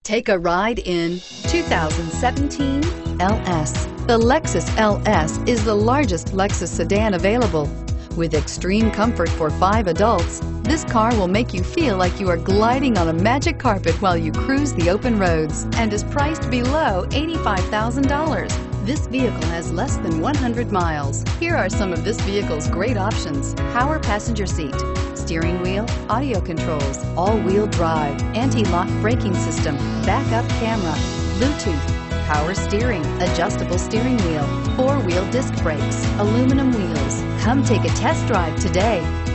Take a ride in 2017 LS. The Lexus LS is the largest Lexus sedan available. With extreme comfort for 5 adults, this car will make you feel like you are gliding on a magic carpet while you cruise the open roads, and is priced below $85,000. This vehicle has less than 100 miles. Here are some of this vehicle's great options: power passenger seat, steering wheel audio controls, all-wheel drive, anti-lock braking system, backup camera, Bluetooth, power steering, adjustable steering wheel, 4-wheel disc brakes, aluminum wheels. Come take a test drive today.